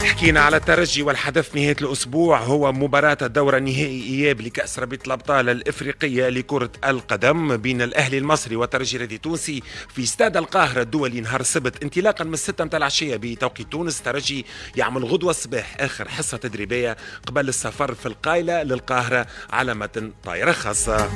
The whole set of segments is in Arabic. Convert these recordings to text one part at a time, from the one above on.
حكينا على الترجي والحدث نهاية الأسبوع هو مباراة الدورة النهائي إياب لكأس رابطة الأبطال الإفريقية لكرة القدم بين الأهلي المصري والترجي الرياضي التونسي في استاد القاهرة الدولي نهار السبت انطلاقا من 6 متاع العشية بتوقيت تونس. الترجي يعمل غدوة الصباح آخر حصة تدريبية قبل السفر في القايلة للقاهرة على متن طائرة خاصة.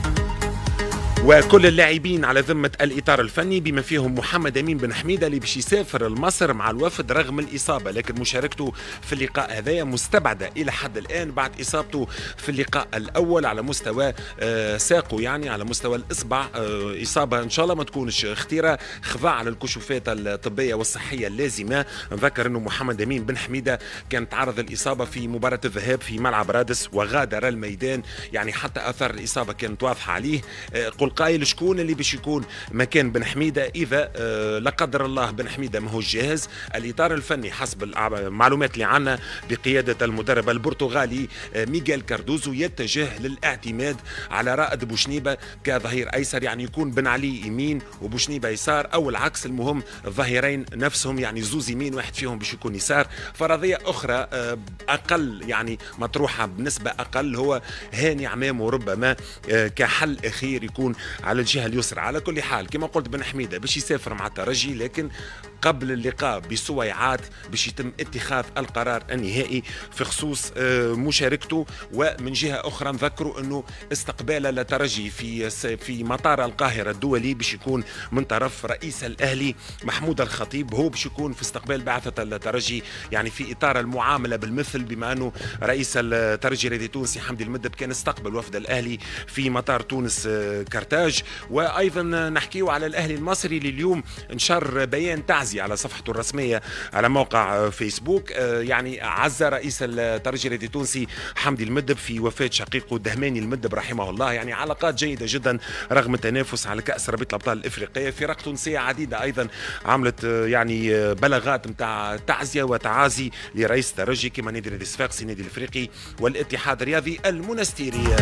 وكل اللاعبين على ذمة الإطار الفني بما فيهم محمد أمين بن حميدة اللي باش يسافر لمصر مع الوفد رغم الإصابة، لكن مشاركته في اللقاء هذايا مستبعدة إلى حد الآن بعد إصابته في اللقاء الأول على مستوى ساقه، يعني على مستوى الإصبع، إصابة إن شاء الله ما تكونش خطيرة، خضع على الكشوفات الطبية والصحية اللازمة. نذكر أنه محمد أمين بن حميدة كان تعرض الإصابة في مباراة الذهاب في ملعب رادس وغادر الميدان، يعني حتى آثار الإصابة كانت واضحة عليه. قايل شكون اللي باش يكون مكان بن حميدة إذا لا قدر الله بن حميدة ما هو جاهز. الإطار الفني حسب المعلومات اللي عنا بقيادة المدرب البرتغالي ميغيل كاردوزو يتجه للاعتماد على رائد بوشنيبة كظهير أيسر، يعني يكون بن علي يمين وبوشنيبة يسار أو العكس، المهم الظهيرين نفسهم يعني زوز يمين واحد فيهم باش يكون يسار. فرضية أخرى أقل يعني مطروحة بنسبة أقل هو هاني عمام، وربما كحل أخير يكون على الجهة اليسرى. على كل حال كما قلت بن حميدة باش يسافر مع الترجي، لكن قبل اللقاء بسويعات باش يتم اتخاذ القرار النهائي في خصوص مشاركته. ومن جهة أخرى نذكروا أنه استقبال الترجي في مطار القاهرة الدولي باش يكون من طرف رئيس الأهلي محمود الخطيب، هو باش يكون في استقبال بعثة الترجي يعني في إطار المعاملة بالمثل، بما أنه رئيس الترجي الرياضي التونسي حمدي المدب كان استقبل وفد الأهلي في مطار تونس كرتاج. وأيضا نحكيو على الأهلي المصري اللي اليوم نشر بيان تعزي على صفحته الرسمية على موقع فيسبوك، يعني عزى رئيس الترجي الرياضي التونسي حمدي المدب في وفاة شقيقه دهماني المدب رحمه الله. يعني علاقات جيدة جدا رغم التنافس على كأس رابطة الأبطال الإفريقية. فرق تونسية عديدة أيضا عملت يعني بلاغات متاع تعزية وتعازي لرئيس الترجي كما نادي الرياضي الصفاقسي، النادي الإفريقي والاتحاد الرياضي المنستيري.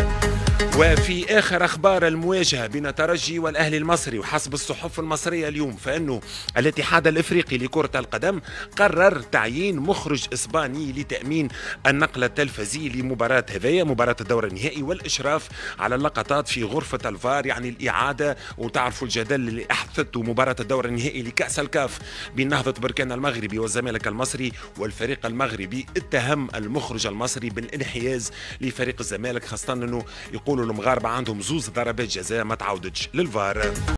وفي آخر أخبار المواجهة بين الترجي والأهلي المصري، وحسب الصحف المصرية اليوم فإنه الاتحاد الإفريقي لكرة القدم قرر تعيين مخرج إسباني لتأمين النقل التلفزي لمباراة هذيا، مباراة الدور النهائي، والإشراف على اللقطات في غرفة الفار، يعني الإعادة. وتعرفوا الجدل اللي أحدثته مباراة الدور النهائي لكأس الكاف بين نهضة بركان المغربي والزمالك المصري، والفريق المغربي اتهم المخرج المصري بالانحياز لفريق الزمالك، خاصة أنه يقولوا المغاربة عندهم زوز ضربات جزاء ما تعودتش للفار.